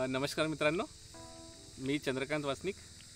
नमस्कार मित्रांनो, मी चंद्रकांत वासनिक।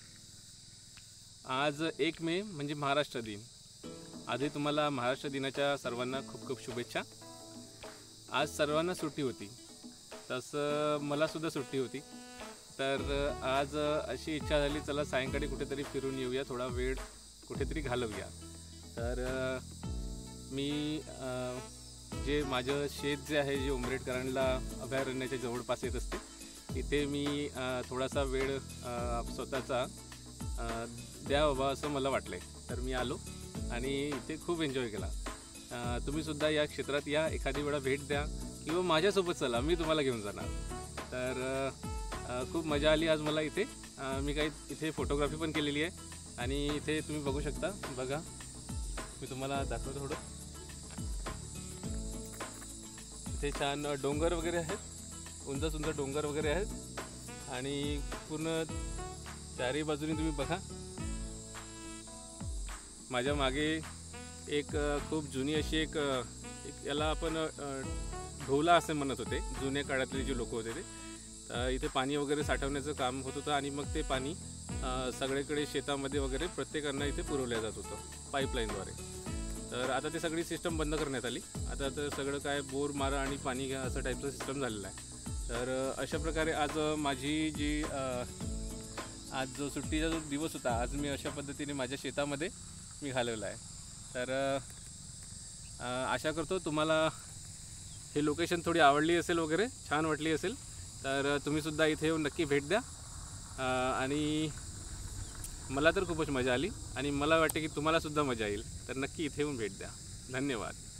आज 1 मे म्हणजे महाराष्ट्र दिन। आधी तुम्हाला महाराष्ट्र दिनाच्या सर्वांना खूप खूप शुभेच्छा। आज सर्वांना सुट्टी होती, तसं मला सुद्धा सुट्टी होती। तर आज अशी इच्छा झाली, चला सायंकाळी कुठेतरी फिरून येऊया, थोडा वेळ कुठेतरी घालवूया। तर मी जे माझं शेत जे आहे, जे उमरेडकरांना अभयारण्याच्या जवळपास येत असते, इथे मी थोडासा वेळ स्वतःचा द्यावा असं मला वाटलं आहे। तर मी आलो आणि इथे खूप एन्जॉय केला। तुम्हीसुद्धा या क्षेत्रात या, एखादी वेळा भेट द्या किंवा माझ्यासोबत चला, मी तुम्हाला घेऊन जाणार। तर खूप मजा आली आज मला इथे। मी काही इथे फोटोग्राफी पण केलेली आहे आणि इथे तुम्ही बघू शकता। बघा, मी तुम्हाला दाखवतो थोडं। इथे छान डोंगर वगैरे आहेत, उंच उंच डोंगर वगैरे आहेत आणि पूर्ण चारही बाजूनी तुम्ही बघा। माझ्या मागे एक खूप जुनी अशी एक याला आपण ढोला असे म्हणत होते, जुन्या काळातले जे लोक होते ते। इथे पाणी वगैरे साठवण्याचं काम होत होतं आणि मग ते पाणी सगळीकडे शेतामध्ये वगैरे प्रत्येकांना इथे पुरवलं जात होतं पाईपलाईनद्वारे। तर आता ते सगळी सिस्टम बंद करण्यात आली। आता तर सगळं काय बोर मारा आणि पाणी घ्या असं टाईपचं सिस्टम झालेलं आहे। तर अशा प्रकारे आज माझी जी आज जो सुट्टीचा जो दिवस होता, आज मी अशा पद्धतीने माझ्या शेतामध्ये मी घालवला आहे। तर आशा करतो तुम्हाला हे लोकेशन थोडी आवडली असेल वगैरे, छान वाटली असेल। तर तुम्हीसुद्धा इथे येऊन नक्की भेट द्या। आणि मला तर खूपच मजा आली आणि मला वाटते की तुम्हालासुद्धा मजा येईल। तर नक्की इथे येऊन भेट द्या। धन्यवाद।